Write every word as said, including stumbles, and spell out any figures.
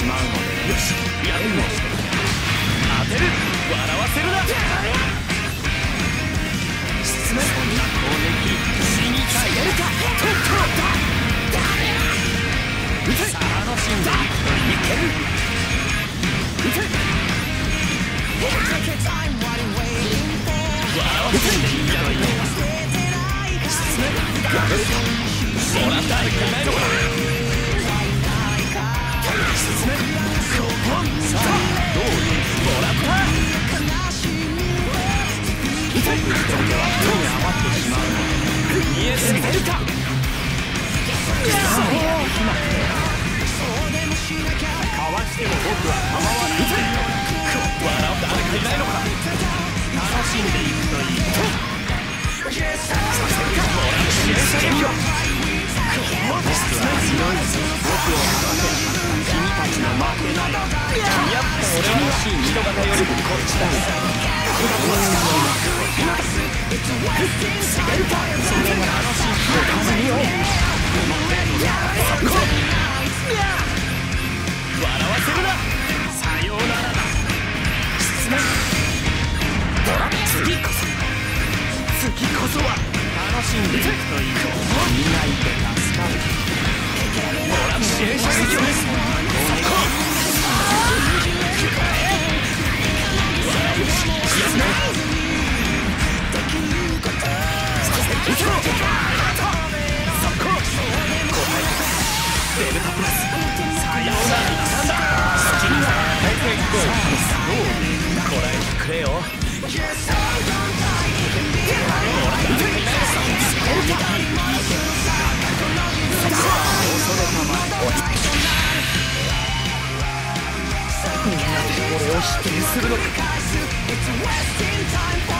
しまうので、よし、やるのして当てる、笑わせるな。進め、そんな攻撃死に耐えるか。とっと撃て、さあ楽しんでいくといける。撃て、笑わせんでいいといい。進め、やるか。もらったらいけないのか。進め、ここ、さあどうもらった。痛い人では手に余ってしまうので見えすぎてるか。そうやできまってかわしても僕は構わない。痛い笑う誰かいないのか。楽しんでいくといい。させるかもらう支援者撃はこのテストは強いぞ。僕を勝てなかった君たちの負けない。やっぱ俺は欲しい人型よりもこっちだ。この子は今だ。違うか。それが楽しい人を数見よう。この程度だ。そこ笑わせるな。さようならだ。失礼。次こそ次こそは楽しんでいくといい。見ないで助かる。もらう支援者撃をです。デルタプラスさようならなんだ。好きには変えていこう。どうこらえてくれよ。ほら誰かいないのさ。恐れたまえみんなで俺を否定するのか。